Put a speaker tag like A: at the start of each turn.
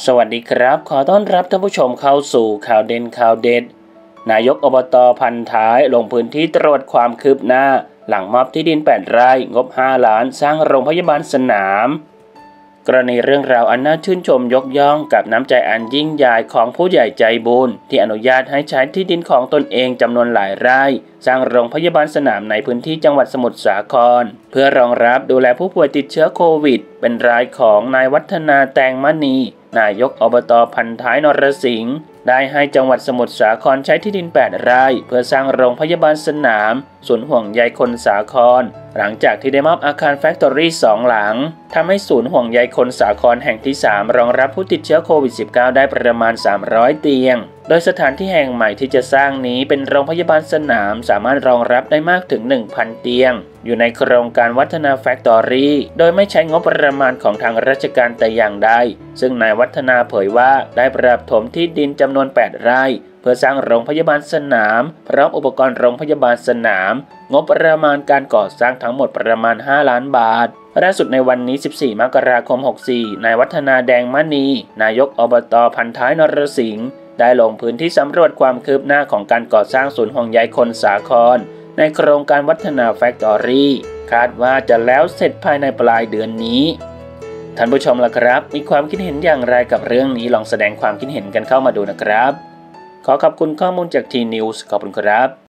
A: สวัสดีครับขอต้อนรับท่านผู้ชมเข้าสู่ข่าวเด่นข่าวเด็ดนายกอบต.พันท้ายลงพื้นที่ตรวจความคืบหน้าหลังมอบที่ดิน8 ไร่งบ 5 ล้านสร้างโรงพยาบาลสนามกรณีเรื่องราวอันน่าชื่นชมยกย่องกับน้ำใจอันยิ่งใหญ่ของผู้ใหญ่ใจบุญที่อนุญาตให้ใช้ที่ดินของตนเองจำนวนหลายไร่สร้างโรงพยาบาลสนามในพื้นที่จังหวัดสมุทรสาครเพื่อรองรับดูแลผู้ป่วยติดเชื้อโควิดเป็นรายของนายวัฒนาแตงมณีนายกอบต.พันท้ายนรสิงห์ได้ให้จังหวัดสมุทรสาครใช้ที่ดิน8 ไร่เพื่อสร้างโรงพยาบาลสนามศูนย์ห่วงใยคนสาครหลังจากที่ได้มอบอาคารแฟคทอรี่2 หลังทำให้ศูนย์ห่วงใยคนสาครแห่งที่3รองรับผู้ติดเชื้อโควิด -19 ได้ประมาณ300 เตียงโดยสถานที่แห่งใหม่ที่จะสร้างนี้เป็นโรงพยาบาลสนามสามารถรองรับได้มากถึง 1,000 เตียงอยู่ในโครงการวัฒนาแฟคทอรี่โดยไม่ใช้งบประมาณของทางราชการแต่อย่างใดซึ่งนายวัฒนาเผยว่าได้ปรับถมที่ดินจำนวน8 ไร่เพื่อสร้างโรงพยาบาลสนามพร้อมอุปกรณ์โรงพยาบาลสนามงบประมาณการก่อสร้างทั้งหมดประมาณ5 ล้านบาทล่าสุดในวันนี้14 มกราคม 64นายวัฒนาแดงมณีนายกอบต.พันท้ายนรสิงห์ได้ลงพื้นที่สำรวจความคืบหน้าของการก่อสร้างศูนย์ห่วงใยคนสาครในโครงการวัฒนาแฟคทอรี่คาดว่าจะแล้วเสร็จภายในปลายเดือนนี้ท่านผู้ชมล่ะครับมีความคิดเห็นอย่างไรกับเรื่องนี้ลองแสดงความคิดเห็นกันเข้ามาดูนะครับขอขอบคุณข้อมูลจากทีนิวส์ขอบคุณครับ